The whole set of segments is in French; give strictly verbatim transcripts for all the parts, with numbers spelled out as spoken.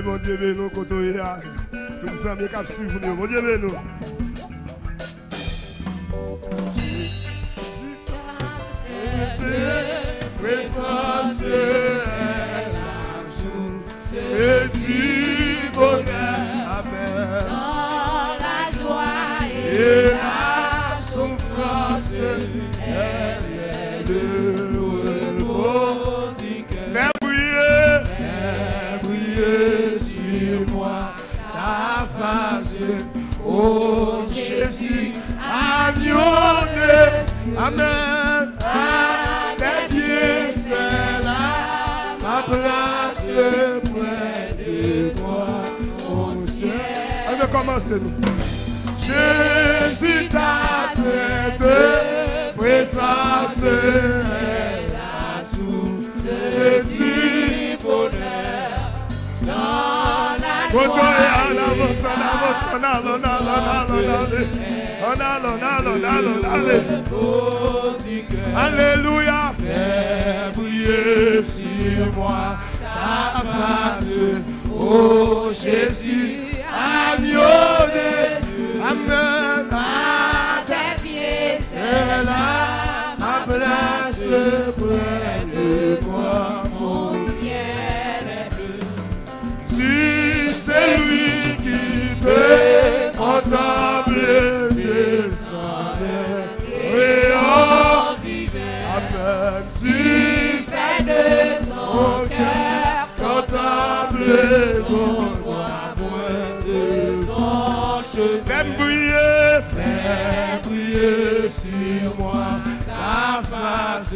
mon Dieu, bénis-nous, côté. Tous les amis qui suivent nous, mon Dieu, bénis-nous. Présence est la source, c'est du bonheur, amen. Dans la joie Et la souffrance, elle est le repos du cœur. Fais briller, fais briller sur moi ta face, ô Jésus, agneau de, amen. À tes pieds, c'est là ma place près de toi, ô ciel. On va commencer nous. Jésus, ta sainte présence est la source du bonheur. dans la joie. Alléluia. Fais briller sur moi ta face, ô Jésus, agneau de Dieu. Amen. À tes pieds, c'est là ma place près de toi, mon ciel est bleu. Si c'est lui qui peut contempler descendre et en divers, amen. Tu fais de son cœur contempler ton droit point de son cheveu. Fais briller, fais briller sur moi ta face,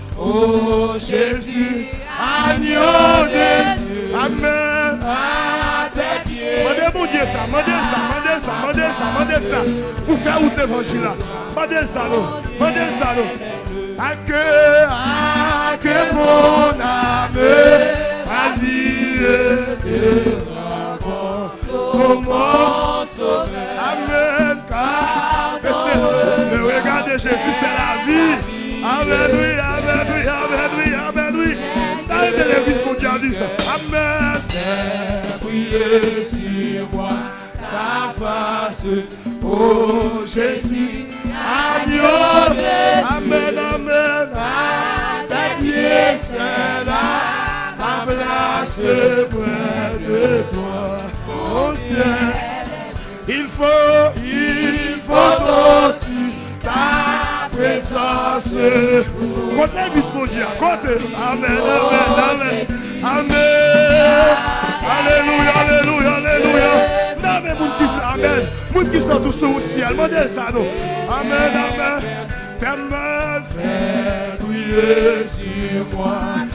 ô Jésus, agneau de Dieu. Amen. À tes pieds. Mandez mon Dieu ça, mandez ça, mandez ça, mandez ça, mandez ça. Pour faire route l'évangile là. Mandez ça, non. Mandez ça, non. À que, à que mon âme ravie te rencontre comme mon sauveur. Amen. Car le regard de Jésus, c'est la vie. Amen, oui, amen, oui, amen, oui, amen, oui. Ça est de l'église qu'on dit à dire ça. Amen. Fais briller sur moi ta face, ô Jésus, agneau. Amen, amen. À tes pieds, c'est là ma place près de toi, ô ciel. Il faut, il faut aussi ta présence. Côté biscodia, côté. Amen, amen, amen. Amen. Alléluia, alléluia, alléluia. Amen, moun qui amen. Moun qui sont tous sur le ciel. Mandez ça, nous. Amen, amen. Fais-moi, fais briller sur moi.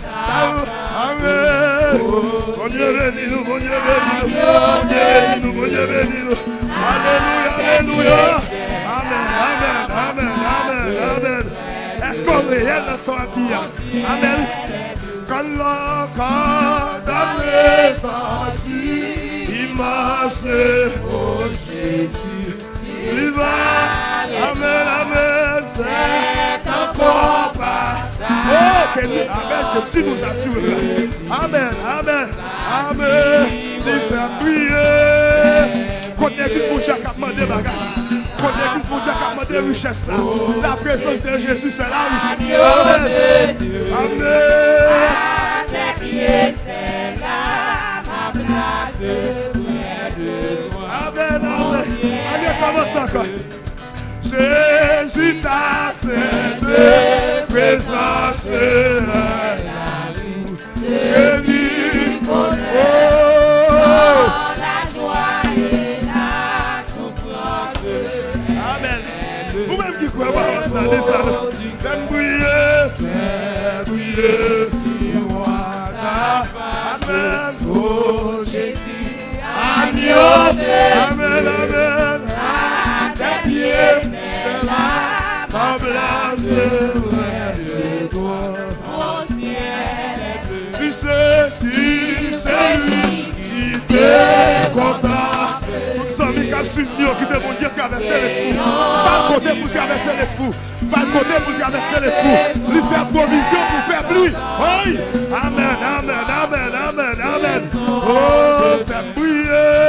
Amen. Bon Dieu bénis nous, bon Dieu bénis nous. Bon Dieu bénis nous, bon Dieu bénis nous. Alléluia, alléluia. Amen, amen, amen, amen, amen. Est-ce qu'on est réel dans son vie? Amen. Quand l'on condamne parti, il marche, oh Jésus, tu vas. Amen, amen, c'est encore pas. Oh, que nous, amen, que tu nous assures. Amen, amen, amen. Tu fais prier. Quand l'église pour Dieu qui a demandé bagage. Quand l'église pour Dieu qui a demandé richesse. La présence de Jésus, c'est la richesse. Amen. Amen. À tes pieds, c'est là ma place près de toi. Amen, amen. Allez, commence encore. Jésus, ta sainte présence est la source du bonheur. Dans la joie et la souffrance. Amen. Vous-même qui croyez pas ça, descendez. Fais briller, fais briller sur moi ta face. Amen. Oh Jésus, agneau de Dieu. Amen, amen. À tes pieds, c'est là ma place près de toi. Mon ciel est bleu. Tu sais, tu sais lui qui te contemple. Tous ceux qui ont suivi, qui te vont dire traverser l'esprit. Pas le côté pour traverser l'esprit. Pas le côté pour traverser l'esprit. Lui faire provision pour faire pluie. Oui. Amen, amen, amen, amen, amen. Oh. fais briller.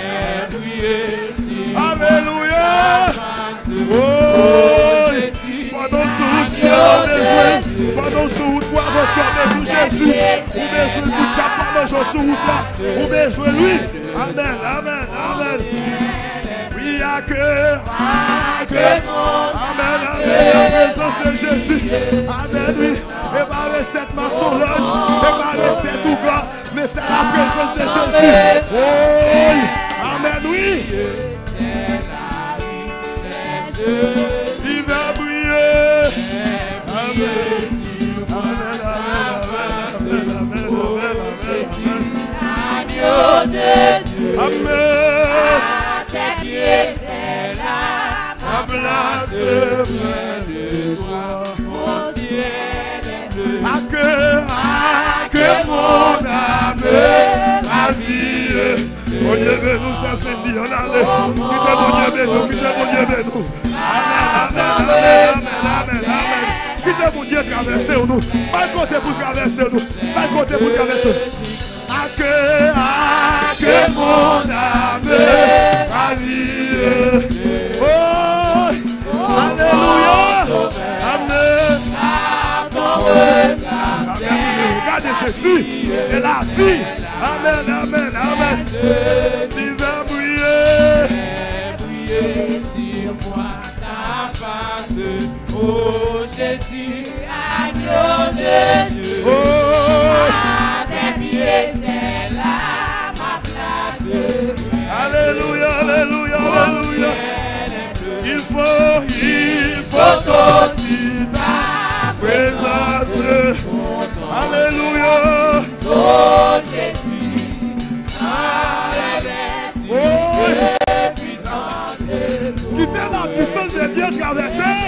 Alléluia. Oh, pendant ce route, si on a besoin, pendant ce route, pour avoir besoin de Jésus, ou besoin de tout chaque manger sur route là, ou besoin de lui. Amen, amen, amen. Oui, à que, à que, amen, amen, la présence de Jésus. Amen, oui. Et pas recette maçonneuse, et pas recette ou gars, mais c'est la présence de Jésus. Oh, oui. Amen, oui. Il va briller. Amen. Amen, amen, amen, amen, amen, amen. À tes pieds, c'est là Ma place près de toi. mon ciel est bleu. À que, à que mon âme, ma vie. Mon Dieu, nous ça fait dire, on a le. Qui te mon Dieu, nous, qui te mon Dieu, nous. Amen, amen, amen, amen, amen. Qui te mon Dieu traverser nous. Pas côté pour traverser nous. Pas côté pour traverser. À que, à que mon âme, ma vie. Oh, alléluia. Amen. Regardez Jésus, c'est la vie. Amen, amen, amen. Il va briller. Briller sur moi ta face, oh Jésus, agneau de Dieu. Oh, À tes pieds, c'est là ma place. alléluia, alléluia, Mon alléluia. ciel est bleu. Il faut, il faut aussi ta présence. Alléluia. Oh Jésus, avec Oh, puissance, quittez la puissance de Dieu traversée.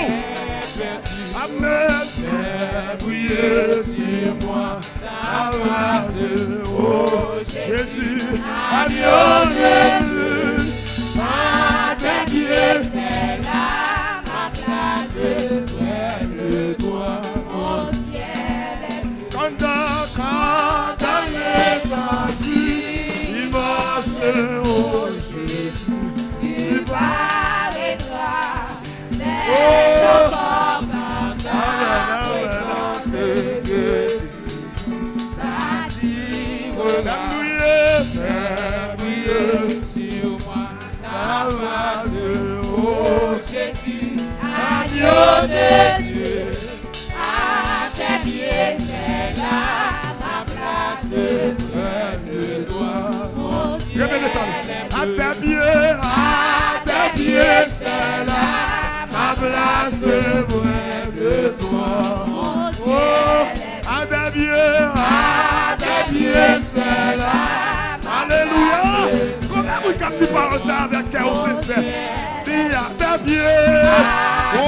Amen. Fais briller sur moi ta face, oh Jésus, agneau de Dieu. à tes pieds, c'est là ma place. Près de toi, Mon ciel est bleu. quand dans, quand dans les parties, immense, oh Jésus, Tu paraîtras, c'est Oh. encore par ta Amen, présence amen, que tu s'attires. fais briller, fais briller Sur moi ta ta face, face, oh Jésus, agneau de Dieu. À tes pieds, c'est là ma place. près de toi. Mon ciel Répétez ça. est À bleu. tes pieds, à tes pieds, c'est là ma place près de toi. Mon Oh, ciel est à tes pieds, à tes pieds, c'est là. Alléluia. Comment vous captez par ça avec cœur sincère? Dis à tes pieds. Oh,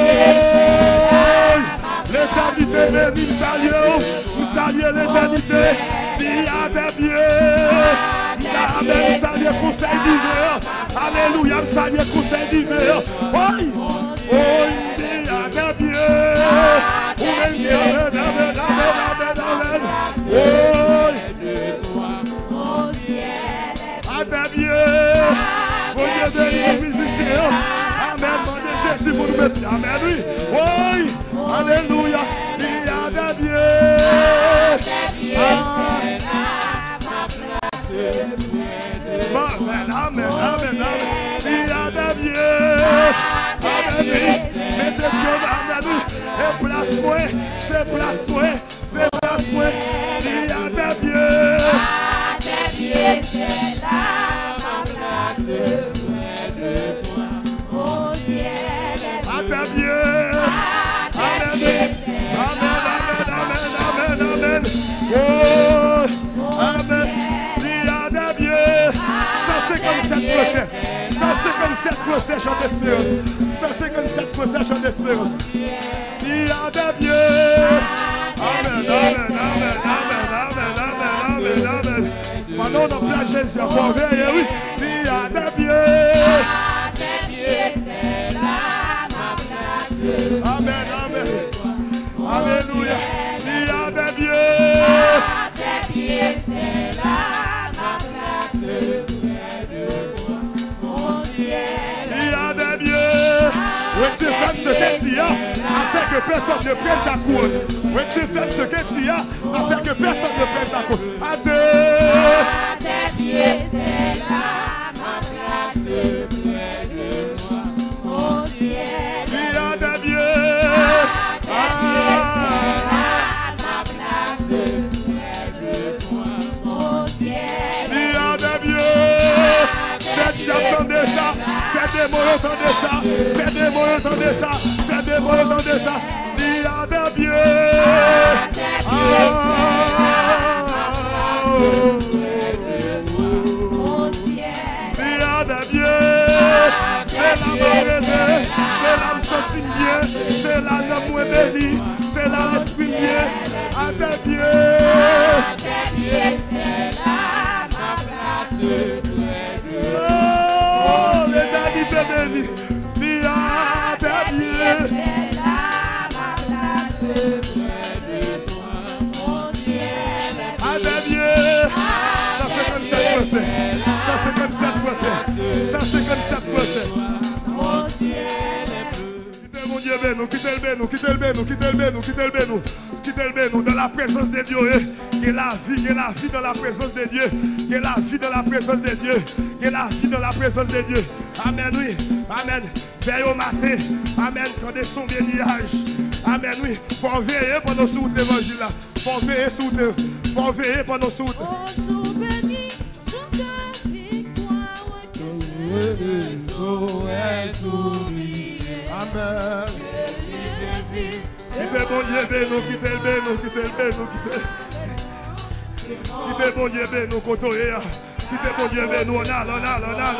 l'éternité bénie, nous saluons, nous saluons l'éternité. Dis à tes pieds. Amen, nous saluons conseil d'hiver. Alléluia, nous saluons conseil d'hiver. Oui, oh, dis à tes pieds. Amen, amen, amen, amen, amen. Oh, mon ciel est à tes pieds. Mon Dieu béni les musiciens. Amen, demandez Jésus pour nous mettre. Amen, oui. Oui, alléluia. Dis à tes pieds. c'est là ma place. Amen, amen, amen, amen. Dis à tes pieds. Amen, oui. Mettez pied, amen, oui. Et place-moi, c'est place-moi, c'est place-moi. Dis à tes pieds. À tes pieds, c'est là ma place. Près de toi, mon ciel est À bleu. tes pieds. À tes Amen, pieds, c'est amen, amen, amen, amen, amen. Oh, amen. Dis à tes pieds. cent cinquante-sept procès. cent cinquante-sept procès, chant d'espérance. cent cinquante-sept procès, chant d'espérance. Dis à tes pieds. Amen, amen, amen, amen, amen, amen, amen, amen. Pendant on a plein de Jésus, encore veille, oui. Dis à tes pieds. À tes pieds, c'est là ma place. Amen, amen. Alléluia. Dis à tes pieds. À tes pieds, c'est là ma place. que tu as, afin que personne ne prenne ta couronne. Oui, tu fais ce que tu as, afin que personne ne prenne ta couronne. À deux. À tes pieds, c'est là ma place près de toi, au ciel. Il y a des biais. À tes pieds, c'est là ma place près de toi, au ciel. Il y a des biais. Faites j'entendez ça. Faites des mots, entendez ça. Faites des mots, entendez ça. Faites des mots, entendez ça. Il y a des biais. À tes pieds, c'est là ma place près de toi, au ciel. Il y a des biais. C'est la mauvaise. C'est l'âme sentie bien. C'est l'âme bénie. C'est l'esprit bien. À tes pieds. À tes pieds, c'est là ma place près de toi. Oh, les dadis te bénis. Il y a des biais. C'est là ma place près de toi, au ciel. À des biais. cent cinquante-sept procès. cent cinquante-sept procès. Au ciel. Quittez mon Dieu, bénou, quittez le bénou, quittez le bénou, quittez le bénou, quittez le bénou, quittez le bénou, dans la présence de Dieu, il y a la vie, il y a la vie dans la présence de Dieu, il y a la vie dans la présence de Dieu, il y a la vie dans la présence de Dieu. Amen, oui, amen. Veille au matin, amen, quand des sons bénillage. Amen, oui, faut veiller pendant ce l'évangile là, faut veiller sous le, faut veiller pendant ce. Au jour béni, jour de victoire, que je ne saurais oublier. Amen. J'ai vu Quittez mon Dieu, bénou, quittez le bénou, quittez le bénou, quittez. Quittez mon Dieu, bénou, côtoyer. Quittez mon Dieu, bénou, on a, on a, on a.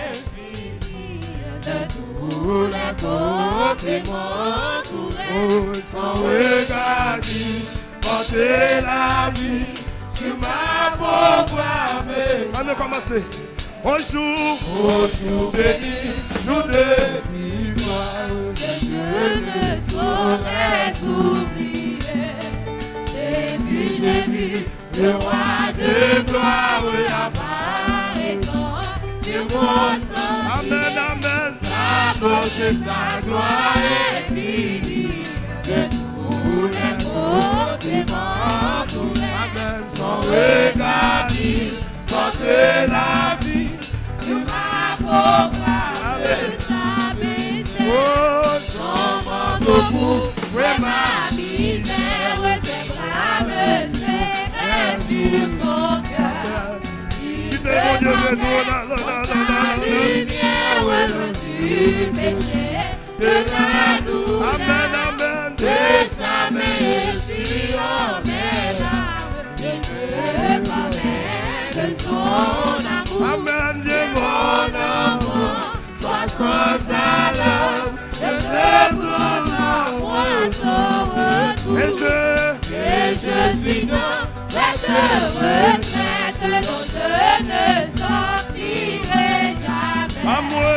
de tous les côtés m'entourer. Sans regarder, porter la vie sur ma pauvre âme. On a commencé. Au jour, au jour béni, jour de victoire. Je ne saurais oublier. J'ai vu, j'ai vu le roi de gloire apparaissant sur mon sang. Amen, amen. Sa beauté, sa gloire infinie, de tous les côtés m'entouraient. Amen. Sans regarder, porter la vie. Sur ma pauvre âme s'abaissait. Oh, Son manteau couvrait ma misère, ses bras me serraient sur son cœur. Il défendait sa lumière du péché, de la douleur, amen, amen. de sa main sur mes larmes. Je ne parle de son amour. Amen, Dieu Mon enfant, sois sans alarme, je veux prendre à moi son retour. Et je, Et je suis dans cette retraite dont je ne sortirai jamais. à moi,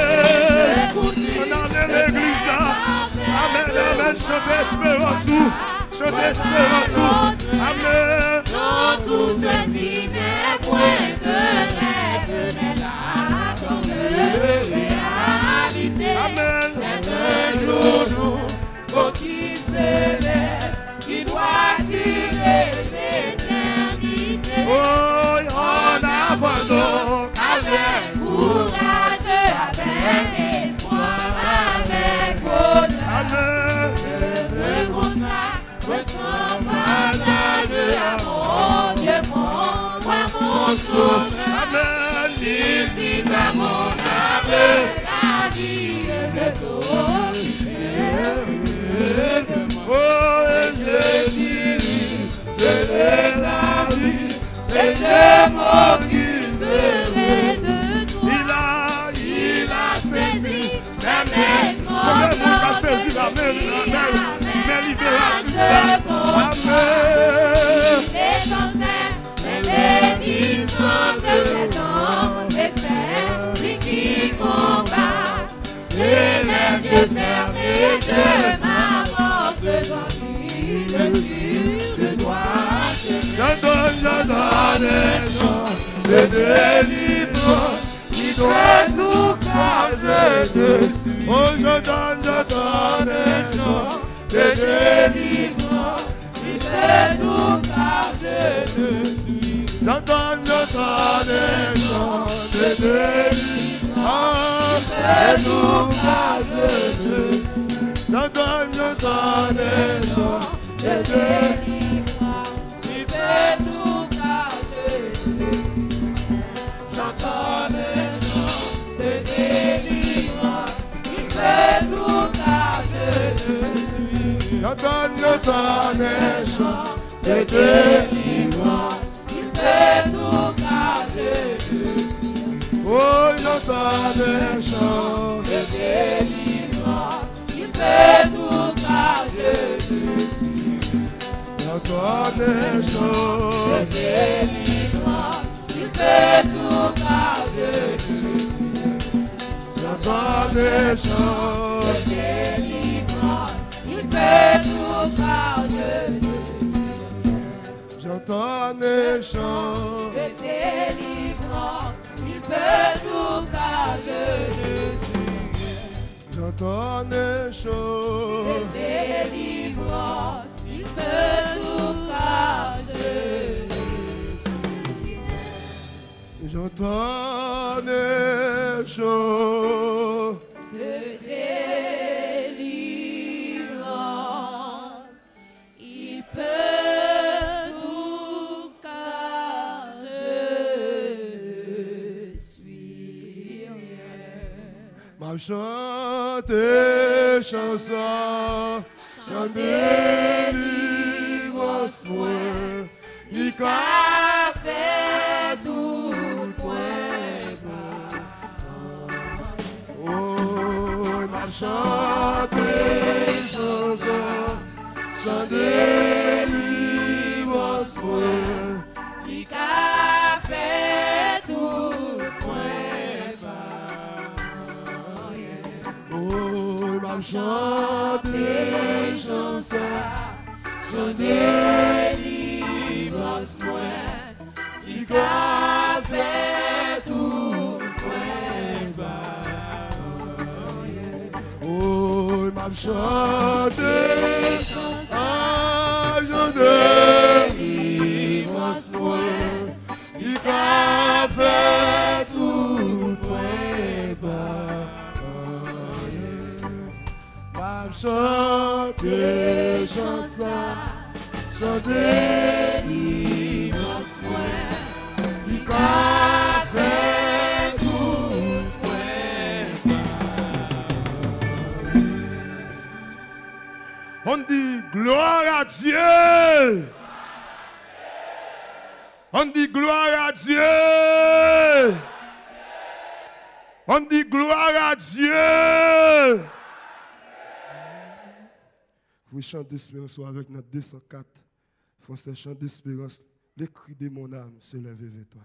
on a l'église là. Amen, amen, chante espérance, chante espérance. Amen. Dans tout ceci n'est point de rêve, mais la grande réalité. Amen. C'est un jour nouveau qui s'élève, qui doit durer l'éternité. Oh, en avant donc. Avec courage, avec espoir, avec bonheur. Amen. Je me consacre sans partage à mon Dieu, mon roi, mon sauveur. Amen. Ici dans mon âme, la vie de toi. Oh, et je dis, je l'ai la vie, et je m'occupe. Ferai de toi. Il a, il a saisi la main. Comment vous avez saisi la main, la main, la libération. Amen. Les ancêtres, les bénissants de cet homme, les frères, lui qui combat. Et les yeux fermés, je m'avance dans lui, je suis le droit chemin. Je donne, je donne les gens de délivrance qui doit tout croiser. je te suis. Oh, je donne, je donne un chant de délivrance. Il fait tout car je te suis. Je donne, je donne un chant de délivrance. Il fait tout car je te suis. Je donne, je donne un chant de délivrance. Il fait tout car je te suis. J'entends le chant de délivrance. Il fait tout car je te suis. Je donne, je donne un chant de délivrance. Il fait tout car je te suis. Oh, je donne un chant De délivrance. Il fait tout car je te suis. je donne un chant De délivrance. Il fait tout car je te suis. je donne un chant De délivrance. Il fait tout car je te suis. j'entends un chant De délivrance. Il fait tout car je te suis. j'entends un chant De délivrance. Il fait tout car je te suis. j'entends un chant De délivrance, il peut tout car je suis. m'a chanté chanson chant délivrance moi il Qu'a fait tout point oh m'a chanté chanson chant délivrance moi Il qu'a fait tout point oh m'a chanté chanson chant délivrance moi. Il qu'a fait tout point oh m'a chanté ah je délivrance moi il a fait tout point m'a chanté chanson chanté délivrance moi il a fait tout point. On dit gloire à Dieu. On dit gloire à Dieu. On dit gloire à Dieu. Vous chantez d'espérance avec notre deux cent quatre. Français chant d'espérance. Les cris de mon âme se lèvent vers toi.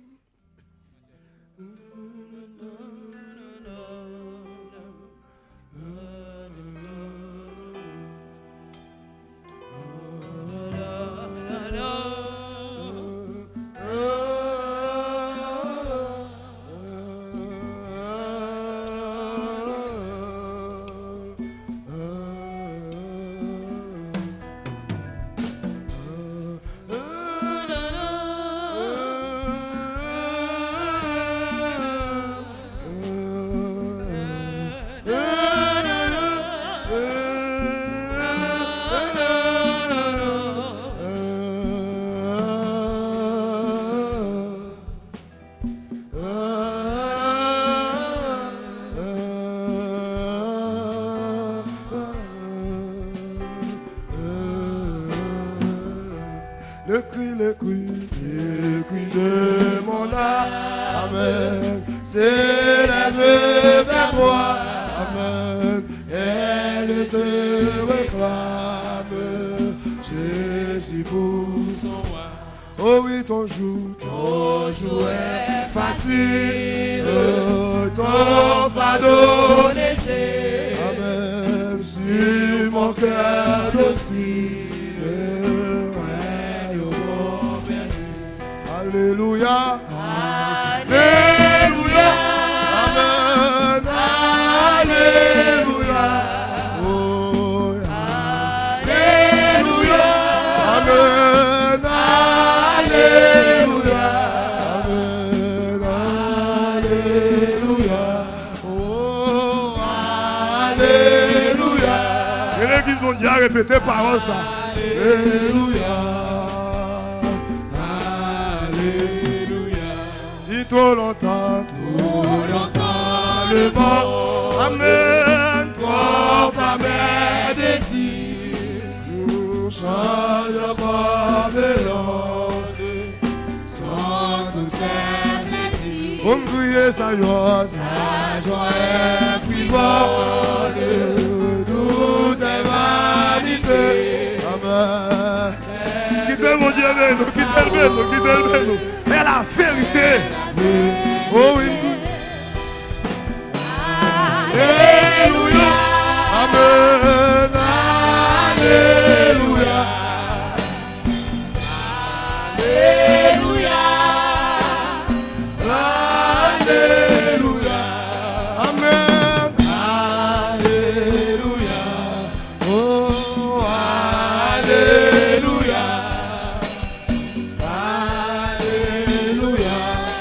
Le cri, le cri, le cri de mon âme, Amen, s'élève vers toi, Amen, elle te réclame, Jésus pour son roi. Oh oui, ton jour, ton jour est facile, ton fardeau léger, Amen, sur mon cœur docile. Alléluia, Alléluia, Amen, mon Dieu, répétez parole ça. Alléluia. Alléluia. Dit trop longtemps, trop longtemps le mort. Amen. Trop pas mes désirs. Nous change pas de l'ordre. Sans tous ces plaisirs. On crier sa joie, sa joie est frivole. Tout est vanité. Amen. Quittez mon Dieu, nous, quittez le nous, quittez le nous. Mais la vérité. Oh oui. Alléluia. Amen. Alléluia. Alléluia. Alléluia. Amen. Alléluia. Oh, Alléluia. Alléluia.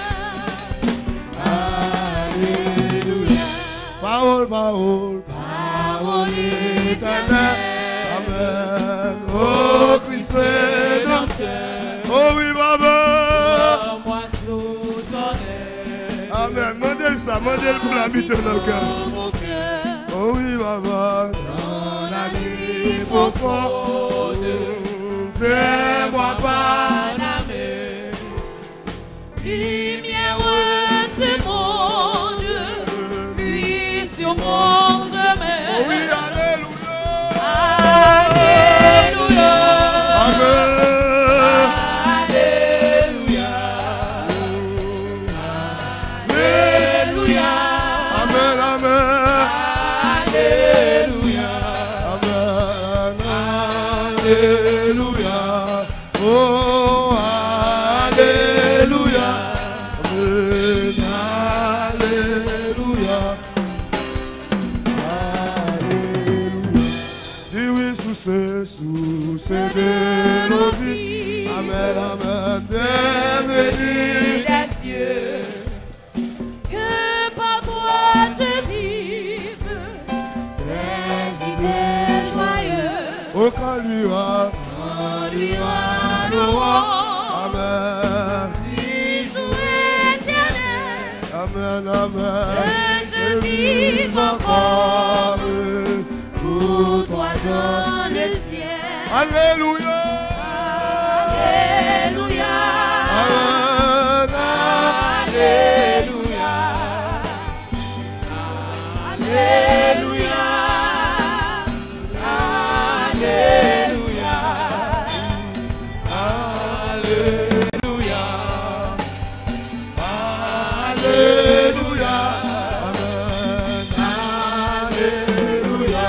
Alléluia. Parole, parole, parole éternelle. Amen. Oh, Christ Rédempteur. Oh oui, Baba. Moi sous ton aile. Amen. Mandez ça, mandez pour l'habiter dans le cœur. Oh oui, Baba. Dans la nuit profonde, c'est moi par la mer. Lumière du monde, lui sur mon chemin. Oh oui, Alléluia. Alléluia. Amen. Alléluia. Alléluia. Amen, amen. Alléluia. Amen. Alléluia. Oh, Alléluia. Amen. Alléluia. Alléluia. Dis oui sous ce, sous ce de nos vies. Amen, amen. Bienvenue. Des cieux, que par toi je vive, paisible et joyeux, Au Caluire. en lui rend le roi, Amen. du jour éternel, Amen, amen. que je vive encore pour toi dans le ciel. Alléluia. Alléluia. Amen. Alléluia. Alléluia. Alléluia. Alléluia. Alléluia. Amen. Alléluia.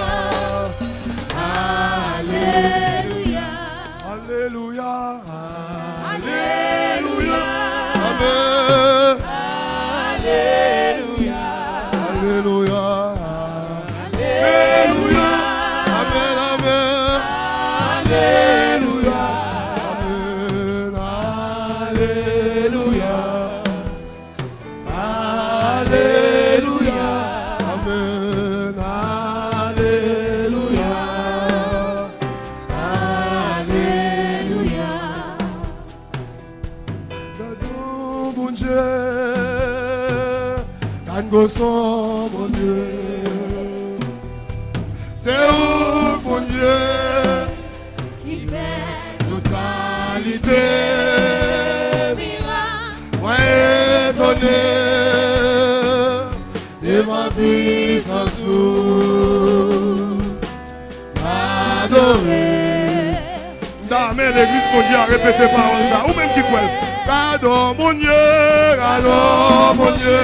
Alléluia. Alléluia. Alléluia. Amen. Alléluia. Alléluia. Alléluia. Amen, amen. Alléluia. Amen. Alléluia. Alléluia. Amen. Alléluia. Alléluia. Gardons mon Dieu, gardons mon Dieu. C'est où mon Dieu Qui fait totalité. miracle, Ouais, étonné devant puissance adoré. Amen, l'église mon Dieu a répété parole ça. Ou même qui croit. Gardons mon Dieu, gardons mon Dieu.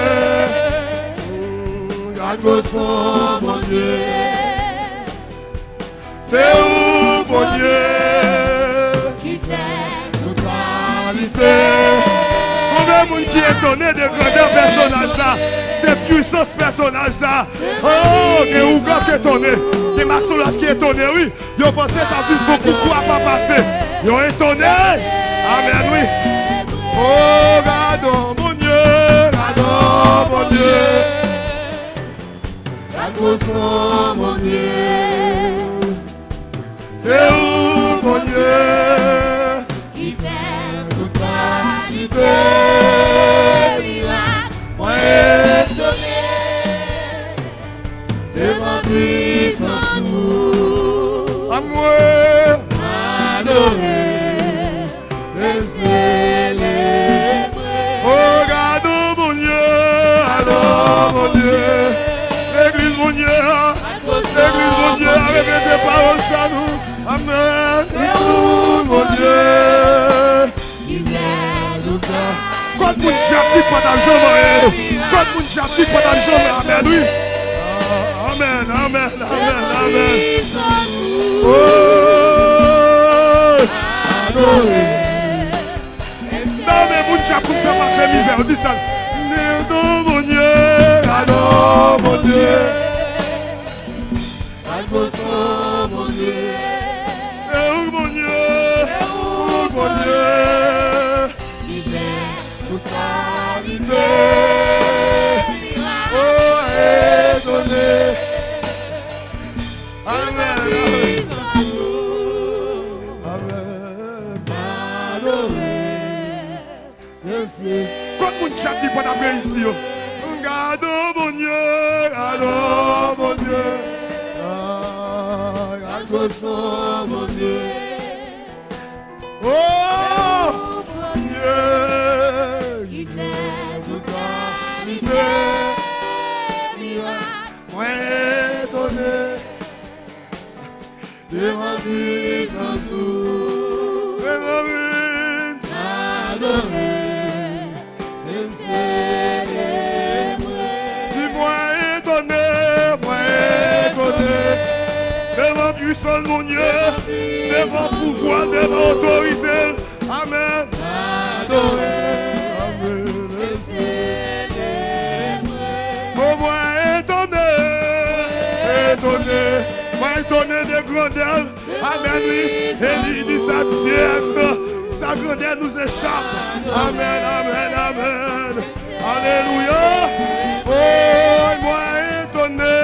Gardons mon Dieu. C'est où mon Dieu qui fait totalité. Combien de monde qui est étonné de grandeur personnage ça, de puissance personnage ça. Oh, des ouvrages qui est étonné, des maçonnages qui est étonné, oui. Ils ont pensé que ta vie faut coucou à pas passer. Ils ont étonné. Amen, oui. Oh, gardons mon Dieu, gardons mon Dieu. Gardons mon Dieu. c'est où, mon Dieu, qui fait toute qualité, miracle, moi étonné, de ma puissance, à moi, adoré, et célébré. oh, regarde, mon Dieu, alors, mon Dieu, l'église, mon Dieu, l'église, mon Dieu, avec tes paroles, ça nous, amen, c'est où, mon Dieu, qui fait toute qualité, quand mon diable pas dans le jour, quand mon diable pas dans le jour, amen, oui, amen, amen, amen, amen, oh, adoré, non, mais mon diable pour faire passer misère, on dit ça, non, mon Dieu, alors, mon Dieu, Algoso, mon Dieu, c'est où, mon Dieu, c'est où, mon Dieu, qui fait toute qualité, miracle, oh, étonné, amen, amen, adoré, je sais. quand mon diable dit pas d'après ici, regarde, mon Dieu, alors, mon Dieu, Algoso, mon Dieu, oh, mon Dieu, qui fait toute qualité, miracle, moi étonné, de ma puissance, adoré, je célébrer. dis-moi étonné, moi étonné, devant puissance mon Dieu, devant pouvoir, devant autorité, amen, Adoré, amen, je célébrer. oh moi étonné, étonné, moi étonné de grandeur, amen, oui, et il dit sa Dieu, sa grandeur nous échappe, amen, amen, amen, alléluia, oh moi étonné,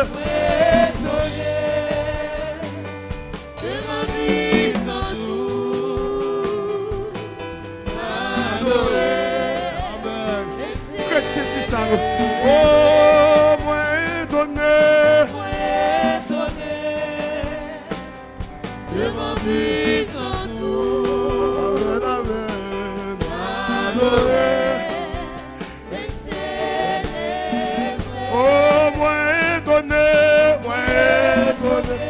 De ma puissance, adoré, amen, je que c'est tout ça, célébrer. oh moi étonné, De ma puissance, amen, amen, adoré, je célébrer. oh moi étonné, moi étonné,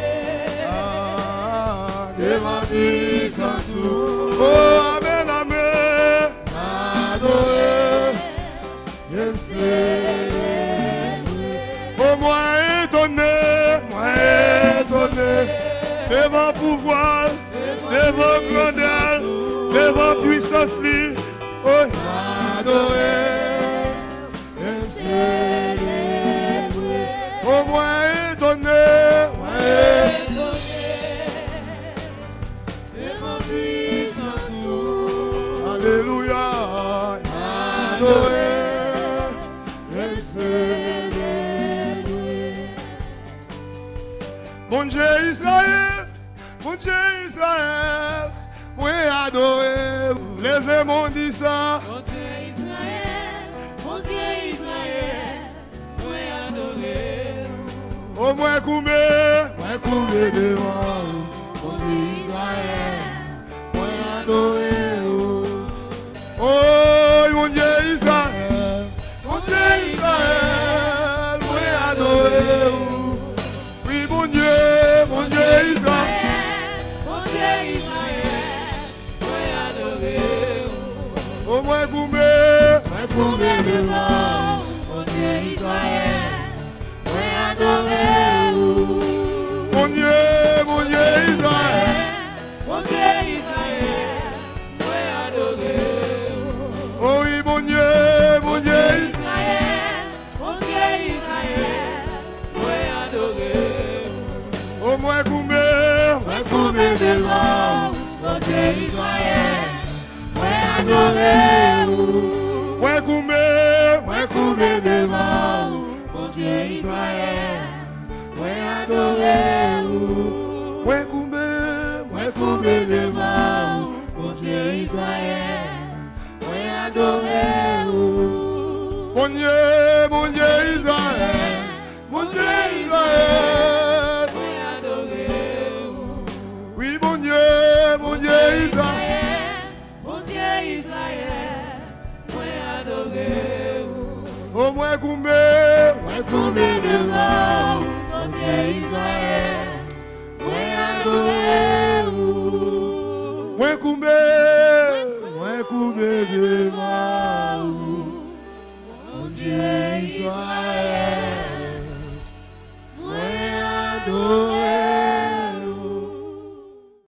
ah, De ma puissance, oh amen, amen, adoré, je célébrer. oh moi étonné, moi étonné, devant pouvoir, devant grandeur, devant puissance libre, oh adoré, Je célébrer. oh moi étonné, moi étonné, De ma puissance, alléluia, adoré, je célébrer. mon Dieu Israël, mon Dieu Israël, moi adoré, levez mon dit ça, Mon Dieu Israël, mon Dieu Israël, moi adoré. oh moi coumé, moi coumé devant, Mon Dieu Israël, moi adoré, oh mon Dieu Israël, mon Dieu Israël, moi adoré, oui mon Dieu, mon Dieu Israël, mon Dieu Israël, moi adoré. oh moi coumé, moi coumé devant, Mon Dieu Israël, moi adoré. mon Dieu, mon Dieu Israël, Mon Dieu Israël, moi adoré. oh oui mon Dieu, mon Dieu Israël, Israël, mon Dieu Israël, moi adoré. oh moi coumé, moi coumé devant, Mon Dieu Israël, moi adoré. moi coumé, moi coumé devant, Mon Dieu Israël, moi adoré. moi coumé, combien devant mon Dieu Israël, moi adorer ou. Mon Dieu, mon Dieu Israël, mon Dieu Israël, moi adorer ou. oui mon Dieu, mon Dieu Israël, mon Dieu Israël, moi adorer ou. au moins combien, moi combien devant mon Dieu Israël, moi adorer ou. moi combien, moi combien devant mon Dieu Israël, moi adorer.